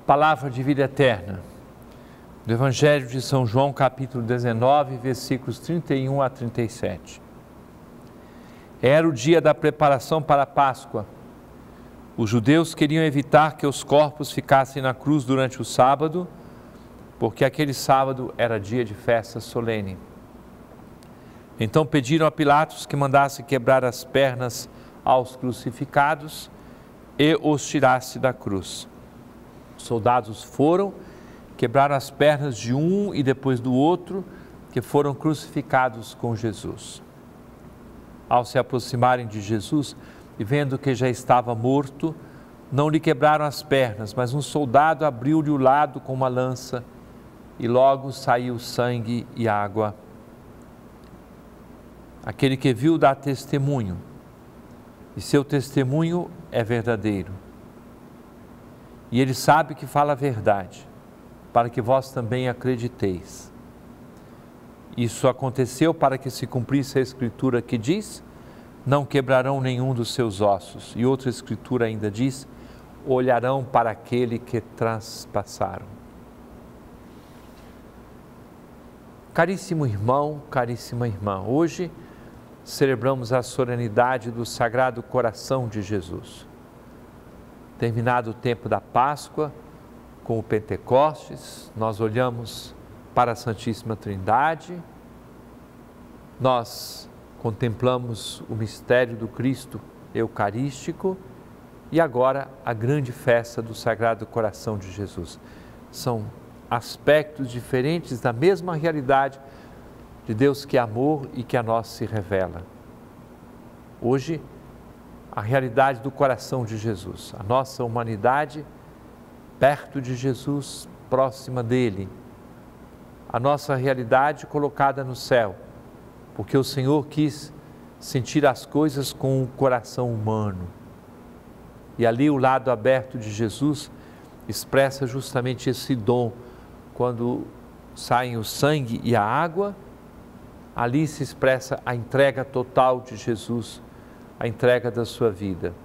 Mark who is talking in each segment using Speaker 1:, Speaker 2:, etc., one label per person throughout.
Speaker 1: Palavra de vida eterna, do Evangelho de São João, capítulo 19, versículos 31 a 37. Era o dia da preparação para a Páscoa. Os judeus queriam evitar que os corpos ficassem na cruz durante o sábado, porque aquele sábado era dia de festa solene. Então pediram a Pilatos que mandasse quebrar as pernas aos crucificados e os tirasse da cruz. Os soldados foram, quebraram as pernas de um e depois do outro, que foram crucificados com Jesus. Ao se aproximarem de Jesus e vendo que já estava morto, não lhe quebraram as pernas, mas um soldado abriu-lhe o lado com uma lança e logo saiu sangue e água. Aquele que viu dá testemunho, e seu testemunho é verdadeiro. E ele sabe que fala a verdade, para que vós também acrediteis. Isso aconteceu para que se cumprisse a escritura que diz: não quebrarão nenhum dos seus ossos. E outra escritura ainda diz: olharão para aquele que transpassaram. Caríssimo irmão, caríssima irmã, hoje celebramos a solenidade do Sagrado Coração de Jesus. Terminado o tempo da Páscoa, com o Pentecostes, nós olhamos para a Santíssima Trindade, nós contemplamos o mistério do Cristo Eucarístico e agora a grande festa do Sagrado Coração de Jesus. São aspectos diferentes da mesma realidade de Deus que é amor e que a nós se revela. Hoje, a realidade do coração de Jesus, a nossa humanidade perto de Jesus, próxima dele, a nossa realidade colocada no céu, porque o Senhor quis sentir as coisas com o coração humano. E ali o lado aberto de Jesus expressa justamente esse dom. Quando saem o sangue e a água, ali se expressa a entrega total de Jesus, a entrega da sua vida.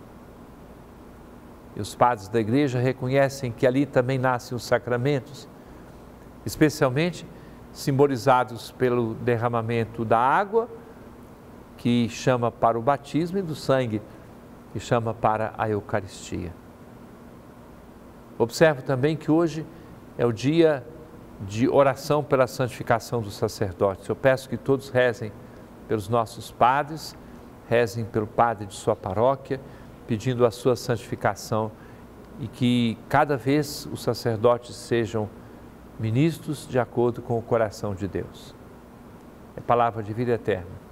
Speaker 1: E os padres da igreja reconhecem que ali também nascem os sacramentos, especialmente simbolizados pelo derramamento da água, que chama para o batismo, e do sangue, que chama para a Eucaristia. Observo também que hoje é o dia de oração pela santificação dos sacerdotes. Eu peço que todos rezem pelos nossos padres, rezem pelo padre de sua paróquia, pedindo a sua santificação e que cada vez os sacerdotes sejam ministros de acordo com o coração de Deus. É palavra de vida eterna.